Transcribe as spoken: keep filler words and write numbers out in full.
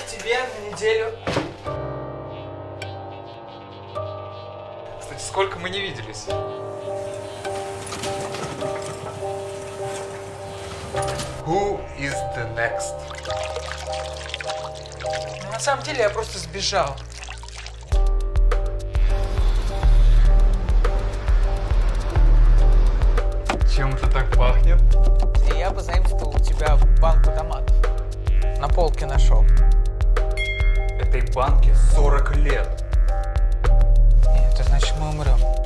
к тебе на неделю. Кстати, сколько мы не виделись? Who is the next? Но на самом деле я просто сбежал. Чем это так пахнет? И я позаимствовал у тебя банку томатов. На полке нашел. Этой банке сорок лет. Нет, это значит мы умрем.